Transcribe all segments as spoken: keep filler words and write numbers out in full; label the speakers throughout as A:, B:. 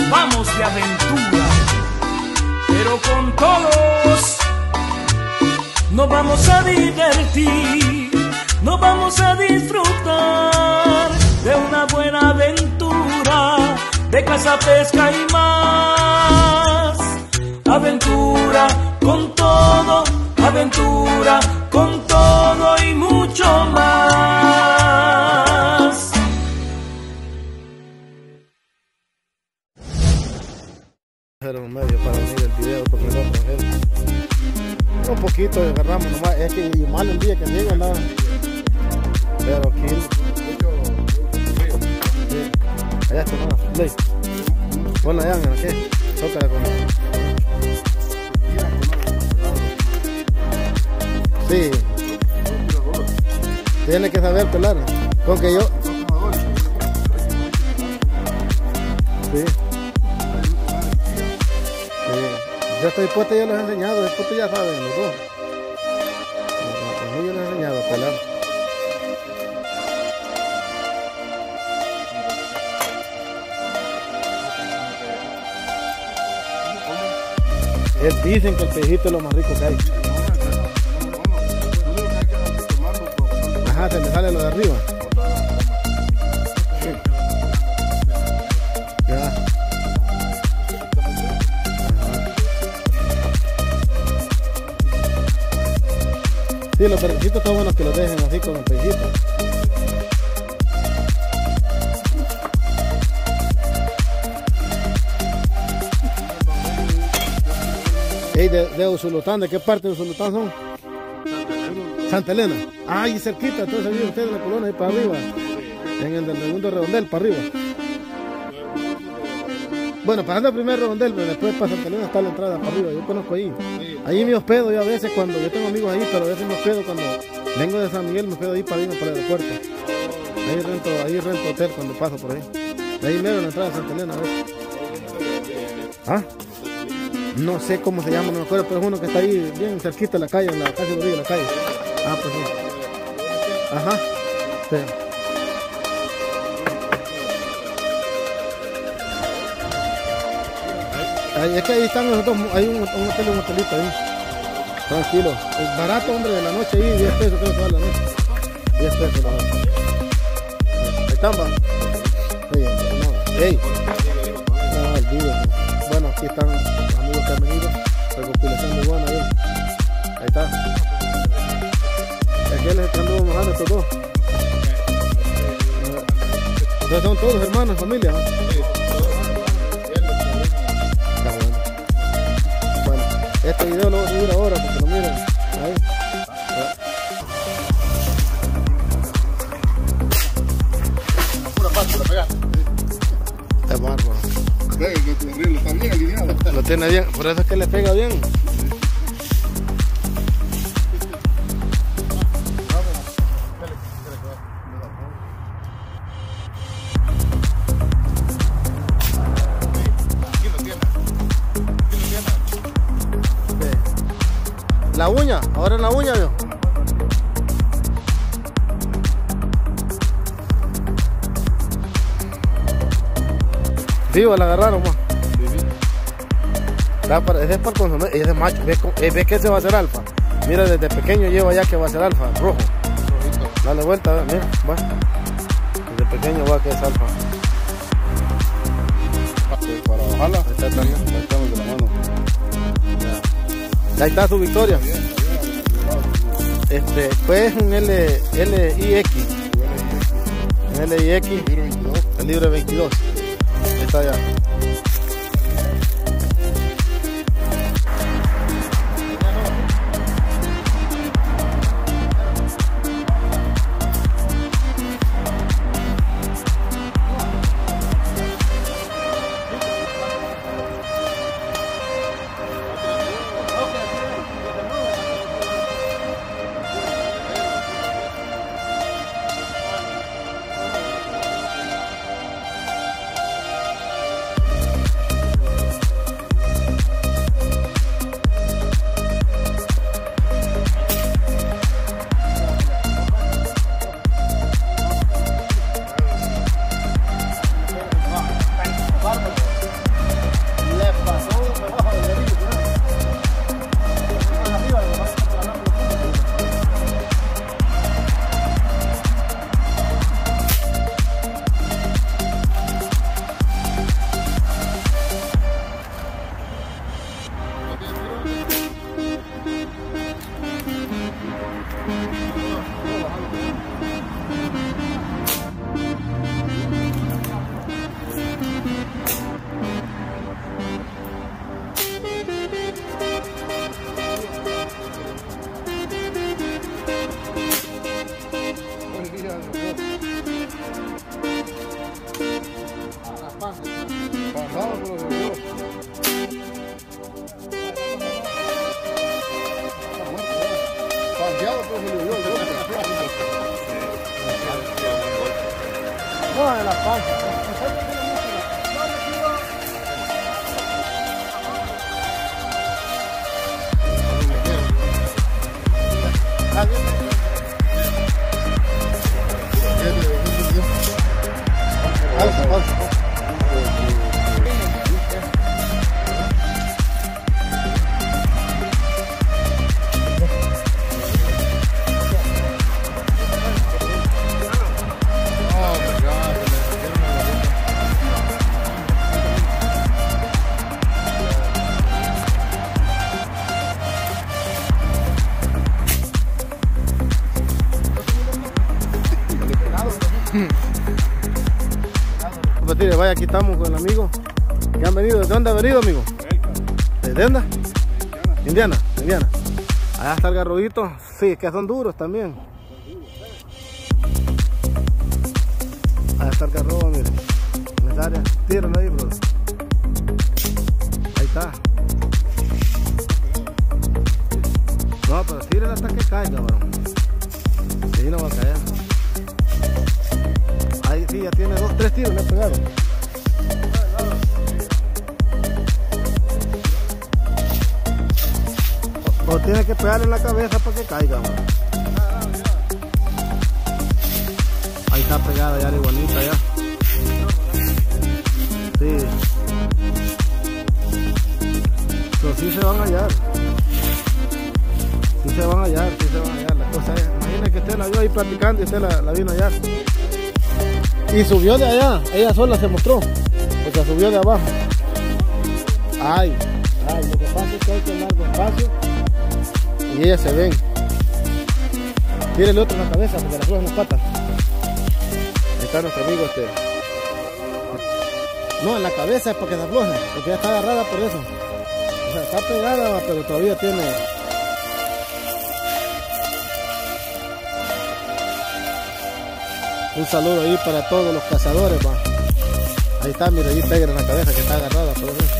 A: vamos de aventura, pero con todos nos vamos a divertir, nos vamos a disfrutar de una buena aventura, de caza, pesca y más. Aventura con todo, aventura con todo y mucho más.
B: Era un medio para unir el video porque no mujer. Un poquito agarramos nomás, es que mal el día que llega nada. Pero aquí mucho frío. Sí. Allá está nada. Play. Ponla allá, ¿qué? Tócala con. Sí. Tiene que saber pelar. Con que yo. Sí. Yo estoy puesto, ya les he enseñado, después ya saben los dos. A mí yo les he enseñado a pelar. Él dicen que el pejito es lo más rico que hay. Ajá, se me sale lo de arriba. Sí. Ya. Sí, los pejecitos están buenos que los dejen así con el pejito. Hey, de, de Usulután, ¿de qué parte de Usulután son? Santa Elena. Ah, y cerquita, entonces ahí ustedes en la colonia, ahí para arriba. En el del segundo redondel, para arriba. Bueno, pasando el primer redondel, pero después para Santa Elena está la entrada para arriba. Yo conozco ahí. Ahí me hospedo yo a veces cuando, yo tengo amigos ahí, pero a veces me hospedo cuando vengo de San Miguel, me hospedo ahí para irme para el aeropuerto. Ahí rento, ahí rento hotel cuando paso por ahí. Ahí mero en la entrada de Santa Elena a veces. ¿Ah? No sé cómo se llama, no me acuerdo, pero es uno que está ahí bien cerquita de la calle, en la casi orilla de la calle. Ah, pues sí. Ajá. Sí. Ahí, es que ahí están nosotros, hay un, un hotel y un hotelito ahí. Tranquilo. Es barato, hombre, de la noche ahí, diez pesos creo que vale la noche. diez pesos la noche. Ahí están, va. Ey, no, ey. No, olvídate. Bueno, aquí están los amigos que han venido. Recopilación muy buena ahí. Ahí está. Aquel es el que anduvo mojando estos dos. Entonces son todos hermanos, familia, ¿no? Este video lo voy a subir ahora porque lo miren. Ahí. Pura parte para pegar. Está bárbaro. Está bien alineado. Lo tiene bien, por eso es que le pega bien. La uña, ahora en la uña, veo. Vivo, la agarraron, ma. Para, ese es para consumir, ese macho, ve, ve que ese va a ser alfa. Mira, desde pequeño lleva ya que va a ser alfa, rojo. Dale vuelta, ve, mira, va. Desde pequeño va que es alfa. Para bajarla, ahí está también, ahí estamos de la mano. Ahí está su victoria. Este, pues un L, L I X. Un L I X. El libro veintidós. Ahí está ya. No, de la panza. Pausa, pausa. Vaya, aquí estamos con el amigo que han venido. ¿De dónde ha venido, amigo? ¿De dónde? Indiana, Indiana. Allá está el garroguito. Sí, que son duros también. Allá está el garrobo, miren. En esa área. Tírenlo ahí, bro. Ahí está. No, pero tírenlo hasta que caiga, bro. Y ahí no va a caer. Ahí sí, ya tiene dos, tres tiros, le pegaron. O, o tiene que pegar en la cabeza para que caiga, man. Ahí está pegada ya la iguanita ya. Sí. Pero sí se van a hallar. Sí se van a hallar, sí se van a hallar. La cosa es, imagínate que usted la vio ahí platicando y usted la, la vino a hallar. Y subió de allá, ella sola se mostró, porque subió de abajo. Ay, ay, lo que pasa es que hay que andar despacio y ellas se ven. Tírele otro en la cabeza porque le aflojan las patas. Ahí está nuestro amigo este. No, en la cabeza es para que se afloje, porque ya está agarrada por eso. O sea, está pegada, pero todavía tiene... Un saludo ahí para todos los cazadores, va. Ahí está, mira, ahí pega en la cabeza que está agarrada por eso.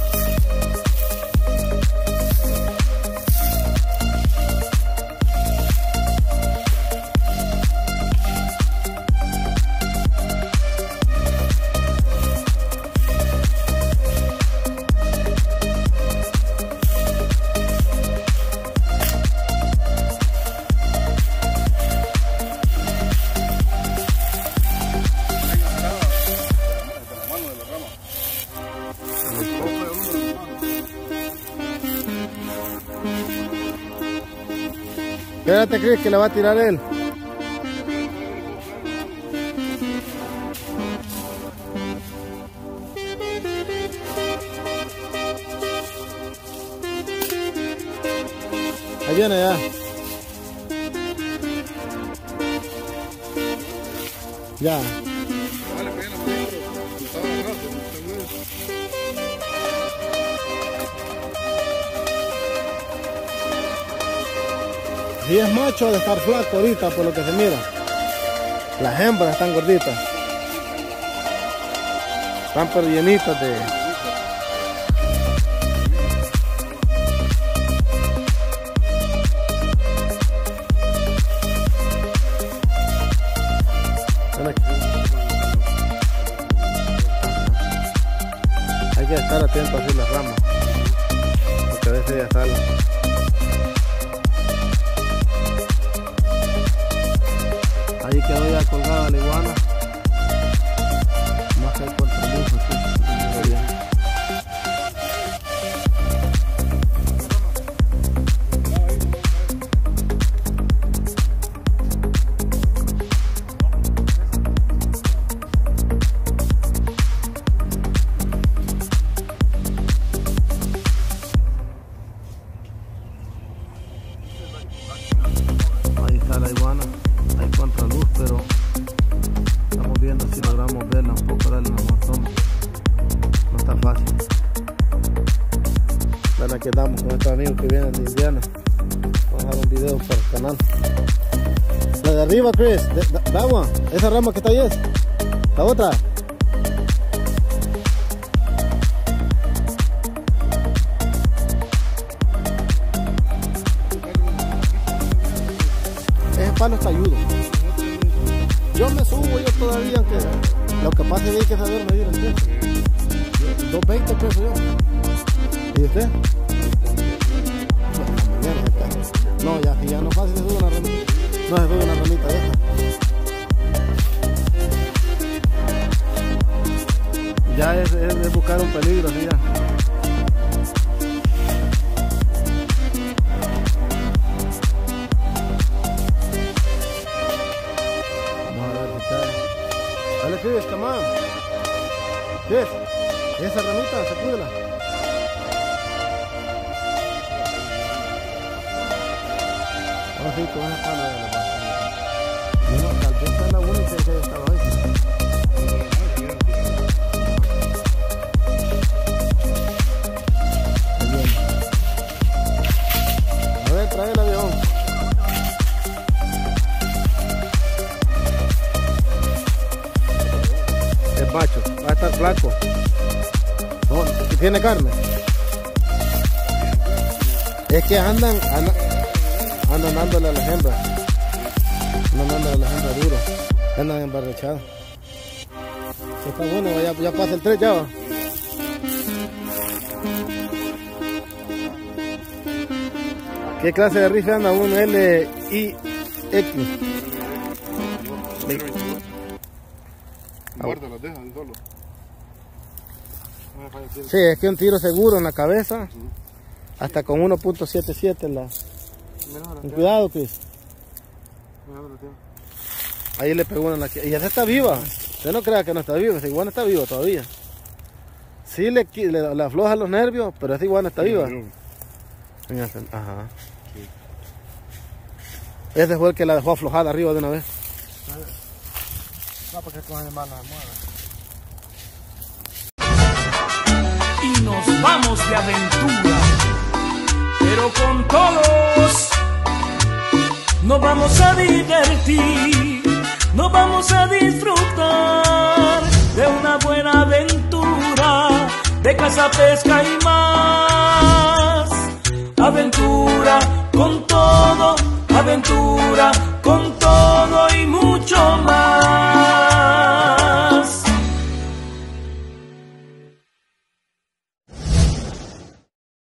B: ¿Qué te crees que le va a tirar él? Ahí viene ya. Ya. Y es macho de estar flaco ahorita por lo que se mira. Las hembras están gorditas. Están pero llenitas de... Hay que estar atento a las ramas. Porque a veces ya salen. Ahí quedó ya colgada la iguana. Más que hay contraluz aquí. Ahí está la iguana. Hay contraluz, pero estamos viendo si logramos verla un poco, darle una montón. No está fácil. Bueno, aquí estamos con estos amigos que vienen de Indiana. Vamos a dar un video para el canal. La de arriba, Chris, de agua, esa rama que está ahí es. La otra. Ese palo está ayudo. Yo, no me subo yo todavía, aunque lo que pasa es que hay que saber medir el peso. dos veinte pesos yo. ¿Y usted? No, ya, ya no fácil se sube una ramita. No se sube una ramita de esta. Ya es, es, es buscar un peligro, así ya. Dale, Chris, come on. Chris, esa ramita, sacúdela. Ahora sí, con esa pala de la pasta. No, tal vez está la única que haya estado ahí. Bien. A ver, trae el avión. Es macho, va a estar flaco. No, ¿tiene carne? Es que andan, andan, andan dándole a las hembras. Andan dándole a las hembras duro. Andan embarrechados. Está bueno, ya, ya pasa el tres ya va. ¿Qué clase de rifle anda? Un L I X.
C: Guarda, las dejas solo.
B: Sí, es que un tiro seguro en la cabeza, hasta con uno punto setenta y siete en la... Con cuidado, Chris. Ahí le pegó una en la... Y esa está viva. Usted no crea que no está viva, esa iguana está viva todavía. Sí le, le, le afloja los nervios, pero esa iguana está viva. Ajá. Ese fue el que la dejó aflojada arriba de una vez. No, porque con animales la mueve.
A: Y nos vamos de aventura, pero con todos nos vamos a divertir, nos vamos a disfrutar de una buena aventura, de caza, pesca y más. Aventura con todo, aventura con todo.